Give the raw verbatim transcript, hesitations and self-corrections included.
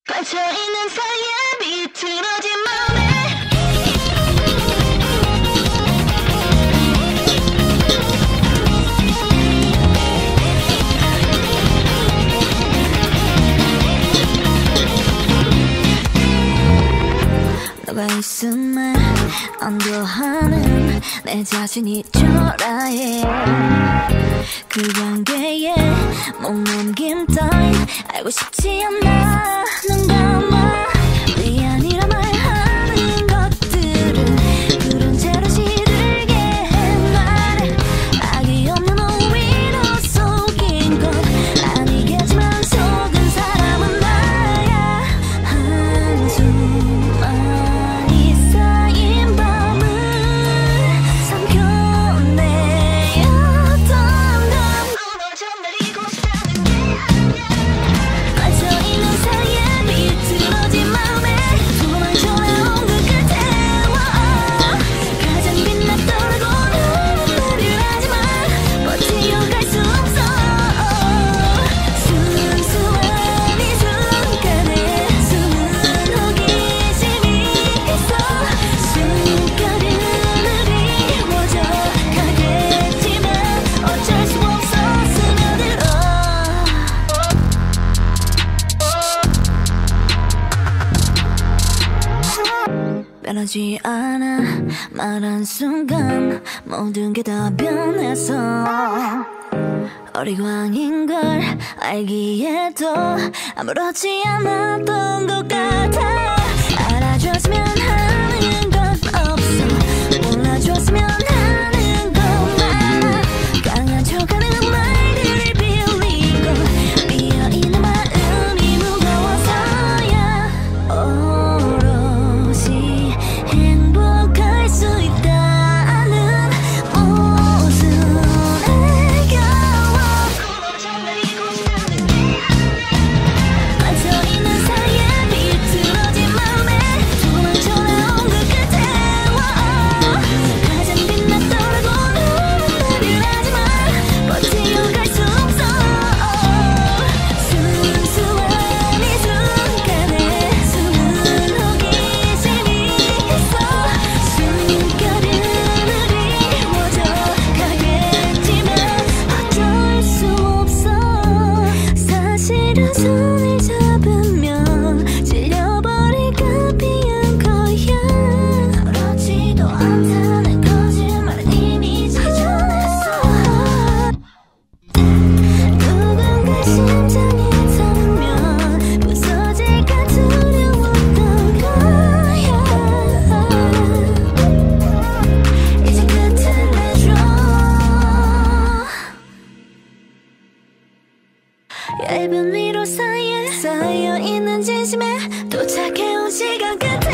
갇혀있는 사이에 비틀어진 마음에 너가 있음에 안도하는 내 자신이 초라해. 그 관계에 목 넘김 따윈 알고 싶지 않아. 눈 감아 네 아니라 말하는 것들은 그런 채로 시들게 해. 말해 악이 없는 오히려 속인 것 아니겠지만 속은 사람은 나야. 한숨만이 쌓인 밤을 삼켜내었던 난 꿈을 전날이고 싶다는 게 아니야. 갇혀있는 사이에 비틀어진 마음에 도망쳐나온 그 끝에 가장 빛났더라고 말을 하지만 버티어갈 수 없어. 순수한 이 순간에 숨은 호기심이 있어. 숨결은 그리워져 가겠지만 어쩔 수 없어. 스며들어 변하지 않아. 말한 순간 모든 게 다 변했어. 어리광인 걸 알기에도 아무렇지 않았던 것 같아. 알아줬으면 하는 건 없어. 몰라줬으면 하는 것만. 강한 척하는 말들을 빌리고 비어있는 마음이 무거워서야. 오롯이 행복할 수 있다는 모순에 겨워 꿈을 전날이고 싶다는 게 아니야. 갇혀있는 사이에 비틀어진 마음에 도망쳐나온 그 끝에 가장 빛났더라고 말을 하지만 버티어갈 수 없어. 순수한 이 순간에 숨은 호기심이 있어. 숨결은 그리워져 가겠지만 어쩔 수 없어. 사실은 손을 잡으면 질려버릴까 비한 거야. 그렇지도 않다는 거짓말은 이미 지져냈어. 누군가 심장이 타면 부서질까 두려웠던 거야. 이제 끝을 내줘. 얇은 위로 사이에 쌓여있는 진심에 도착해온 시간 끝에